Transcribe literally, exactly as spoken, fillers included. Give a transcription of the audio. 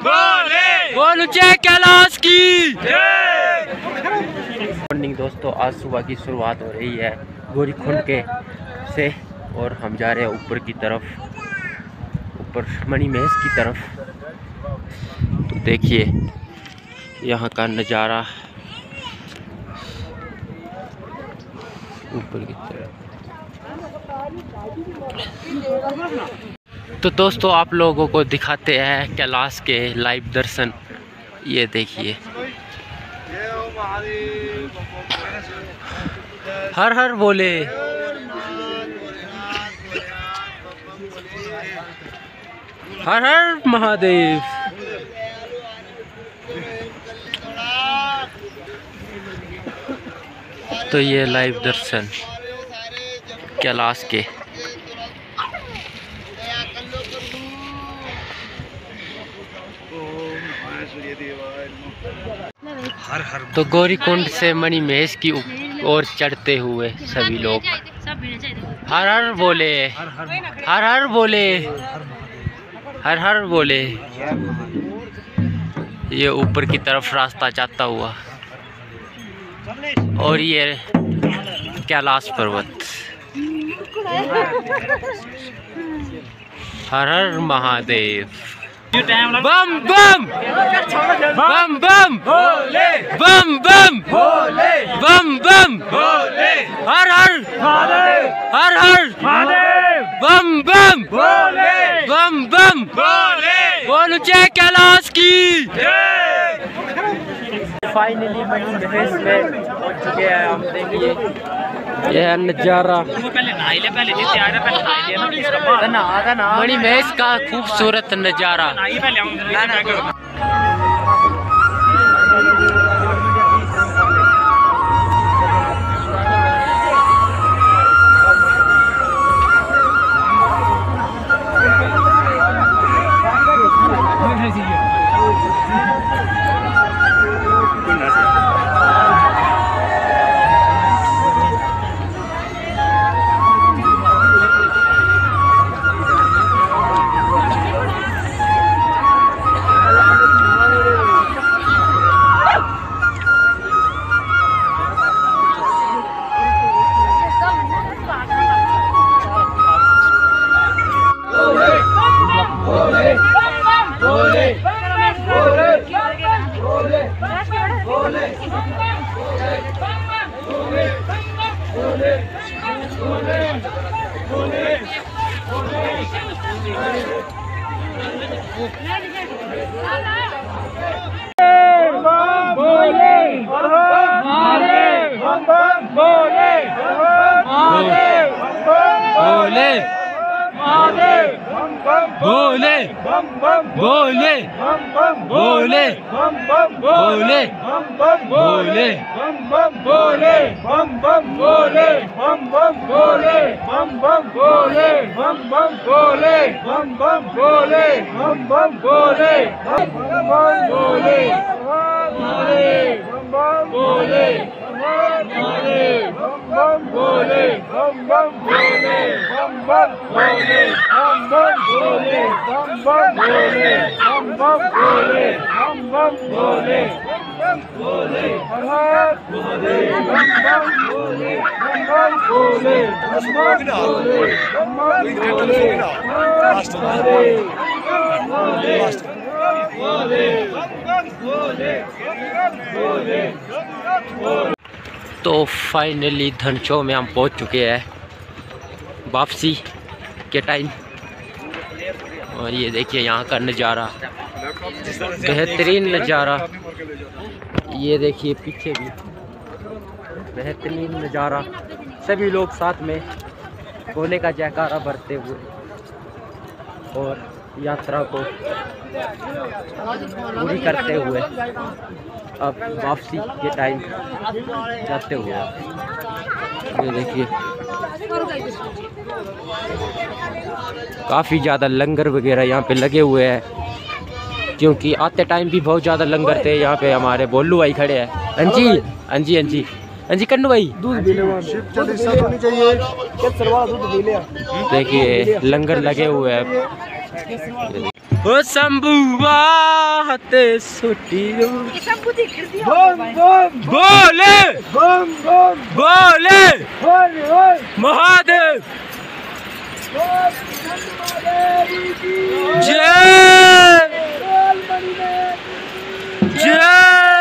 बोले बोल ऊंचे कैलाश की मॉर्निंग दोस्तों, आज सुबह की शुरुआत हो रही है गौरीकुंड के से और हम जा रहे हैं ऊपर की तरफ, ऊपर मणिमहेश की तरफ। तो देखिए यहाँ का नज़ारा ऊपर की तरफ। तो दोस्तों आप लोगों को दिखाते हैं कैलाश के लाइव दर्शन। ये देखिए, हर हर बोले, हर हर महादेव। तो ये लाइव दर्शन कैलाश के। तो गौरीकुंड से मणिमहेश की ओर चढ़ते हुए सभी लोग हर हर बोले, हर हर बोले, हर हर बोले। ये ऊपर की तरफ रास्ता जाता हुआ और ये कैलाश पर्वत। हर हर महादेव। बम बम बम बम भोले, बम बम भोले, बम बम भोले, हर हर हर हर बम बम भोले, बम बम भोले, बोल ऊंचे कैलाश की। फाइनली मणिमहेश में पहुंच चुके हैं हम। देखिए यह नजारा मणिमहेश का खूबसूरत नजारा। बोले बोले बोले बोले बोले बम बम बोले, बम बम बोले, बम बम बोले, बम बम बोले, बम बम बोले, बम बम बोले, बम बम बोले, बम बम बोले, बम बम बोले, बम बम बोले, बम बम बोले, बम बम बोले, बम बम बोले, बम बम बोले, बम बम बोले, बम बम बोले, बोले, हर हर बोले, बम बम बोले, बम बम बोले, बम बम बोले, बम बम बोले, बोले, बोले, बोले, बोले, बोले। तो फाइनली धनचो में हम पहुंच चुके हैं वापसी के टाइम। और ये देखिए यहाँ का नज़ारा, बेहतरीन नज़ारा। ये देखिए पीछे भी बेहतरीन नज़ारा। सभी लोग साथ में भोले का जयकारा भरते हुए और यात्रा को पूरी करते हुए अब वापसी के टाइम जाते हुए। ये देखिए काफ़ी ज़्यादा लंगर वगैरह यहाँ पे लगे हुए हैं, क्योंकि आते टाइम भी बहुत ज़्यादा लंगर थे। यहाँ पे हमारे बोलू भाई खड़े हैं। हाँ जी हाँ जी हाँ जी हाँ जी कन्नू भाई, देखिए लंगर लगे हुए हैं। ओ शंभू बाते सुटियो बम बम बोले बम बम बोले हर हर महादेव जय जय जय